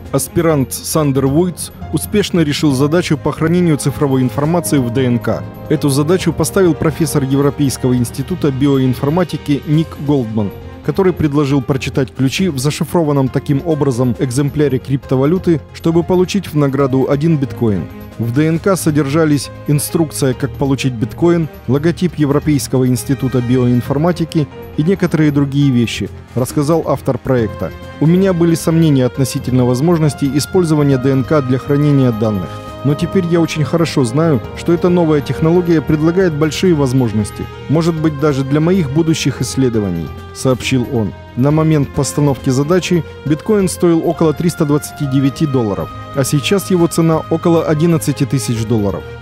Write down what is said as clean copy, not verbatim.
Аспирант Сандер Вуйц успешно решил задачу по хранению цифровой информации в ДНК. Эту задачу поставил профессор Европейского института биоинформатики Ник Голдман, который предложил прочитать ключи в зашифрованном таким образом экземпляре криптовалюты, чтобы получить в награду 1 биткоин. В ДНК содержались инструкция, как получить биткоин, логотип Европейского института биоинформатики и некоторые другие вещи, рассказал автор проекта. У меня были сомнения относительно возможности использования ДНК для хранения данных. Но теперь я очень хорошо знаю, что эта новая технология предлагает большие возможности, может быть даже для моих будущих исследований, сообщил он. На момент постановки задачи биткоин стоил около $329, а сейчас его цена около $11 000.